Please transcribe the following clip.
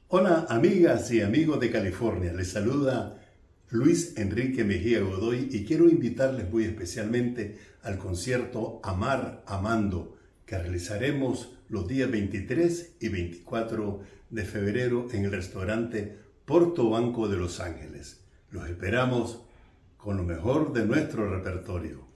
Hola amigas y amigos de California, les saluda Luis Enrique Mejía Godoy y quiero invitarles muy especialmente al concierto Amar Amando que realizaremos los días 23 y 24 de febrero en el restaurante Porto Banco de Los Ángeles. Los esperamos con lo mejor de nuestro repertorio.